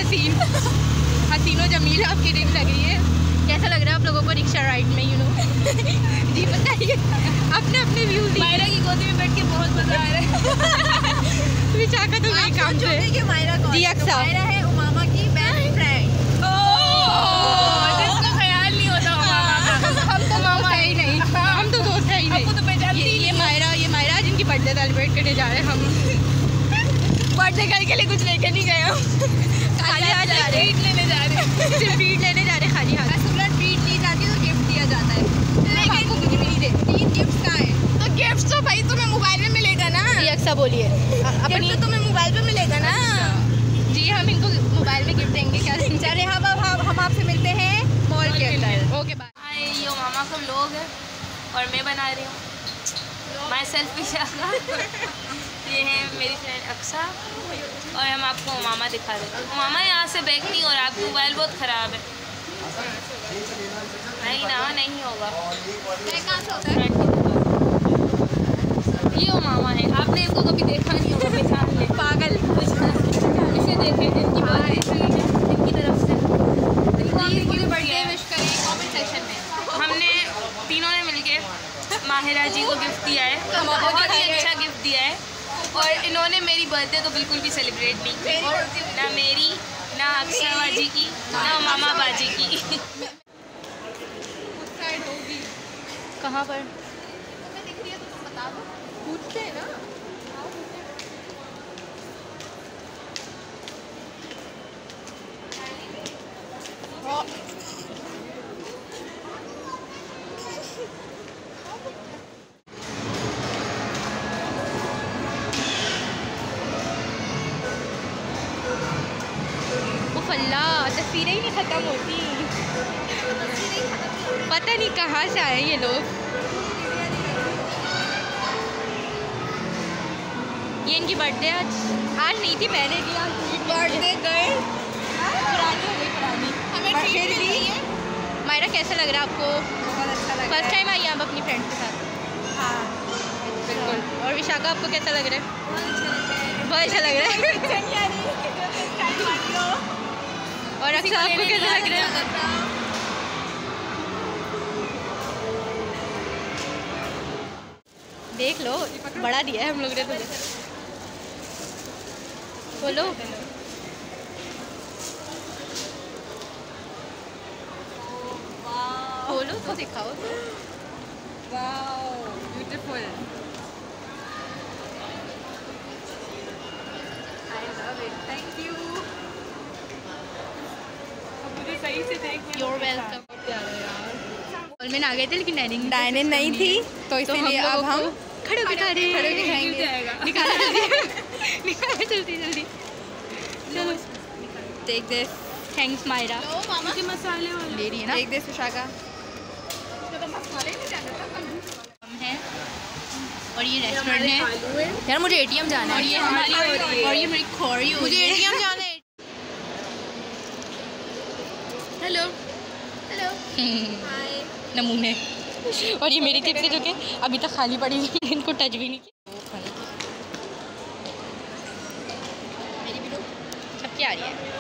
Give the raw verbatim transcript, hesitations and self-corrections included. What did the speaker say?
हसीन हसीनो जमील आपकी रिंग लगी है। कैसा लग रहा है आप लोगों को रिक्शा राइड में? यू नो जी बताइए अपने अपने व्यूज। मायरा की गोदी में बैठ के बहुत मजा आ रहा है। विशाखा तो वही काम से कि मायरा कौन जी अक्सा मायरा है उमामा की बेस्ट फ्रेंड। जिसको ख्याल नहीं होता उमामा का। हम तो मामा है ही नहीं, हम तो दोस्त है ही नहीं। तो पहचानती ये, ये मायरा ये मायरा जिनकी बर्थडे सेलिब्रेट करने जा रहे हैं हम। बर्थडे गर्ल के लिए कुछ लेके नहीं गए हम, खाली हाथ जा रहे हैं। ट्रीट लेने जा रहे हैं। सिर्फ ट्रीट लेने जा रहे हैं खाली हाथ। ट्रीट ली जाती है तो गिफ्ट दिया जाता है, लेकिन आपको कुछ भी नहीं दे। तीन गिफ्ट का है तो गिफ्ट तो भाई तुम्हें मोबाइल में मिलेगा ना। जी अक्सा बोलिए अपनी तो तुम्हें मोबाइल पे मिलेगा ना। जी हम इनको मोबाइल में गिफ्ट देंगे क्या देंगे? चले हम अब हम आपसे मिलते हैं मॉल के अंदर। Okay bye. हाय, ये मामा का व्लॉग है और मैं बना रही हूँ माई सेल्फ विशाखा। ये है मेरी फ्रेंड अक्सा और हम आपको मामा दिखा रहे हैं। मामा यहाँ से बैग नहीं हो रहा, आपका मोबाइल बहुत ख़राब है। नहीं ना, नहीं होगा। ये वो मामा है, आपने इनको कभी देखा नहीं होगा, पहचान ले। पागल इसे देखें, इनकी बात इनकी तरफ से बर्थडे विश करें कमेंट सेक्शन में। हमने तीनों ने मिलके माहिरा जी को गिफ्ट दिया है, बहुत ही अच्छा गिफ्ट दिया है। और इन्होंने मेरी बर्थडे तो बिल्कुल भी सेलिब्रेट नहीं की, ना मेरी, ना अक्सा बाजी की, ना मामा बाजी की। कहाँ पर दिख रही है तो तुम बता दो। पूछते हैं ना। अल्लाह तस्वीरें ही नहीं ख़त्म होती। पता नहीं कहाँ से आए ये लोग। ये इनकी बर्थडे आज आज नहीं थी, मैंने दी। आज बर्थडे गर्ल पुरानी हो गई पुरानी। हमें ट्रीट मिल रही है। मायरा कैसा लग रहा है आपको? बहुत अच्छा लग रहा है। फर्स्ट टाइम आई आप अपनी फ्रेंड के साथ? हाँ बिल्कुल। और विशाखा आपको कैसा लग रहा है? बहुत अच्छा लग रहा है। और अक्सर आपको कैसा लग रहा है? देख लो बड़ा दिया है हम लोग ने तुम्हें। बोलो बोलो तो दिखाओ तो। Wow beautiful. I love it, thank you. मुझे सही से देखिए। You're welcome. और मैंने आ गए थे लेकिन डाइनिंग डाइनिंग नहीं थी तो इसीलिए अब हम खड़े होकर खा रहे हैं। खड़े होकर खाएंगे। निकालो जल्दी निकालो जल्दी जल्दी। चलो टेक दिस। थैंक्स मायरा। लो मामा के मसाले वाले ले रही है ना। Take this Vishakha. हम हैं और ये रेस्टोरेंट है। यार मुझे एटीएम जाना है। और ये हमारी और ये मेरी खोरी हो रही है। मुझे एटीएम जाना है। Hello hello hi. नमूने। और ये मेरी चिप्स जो कि अभी तक खाली पड़ी हुई, इनको टच भी नहीं किया। मेरी भी सबकी आ रही है।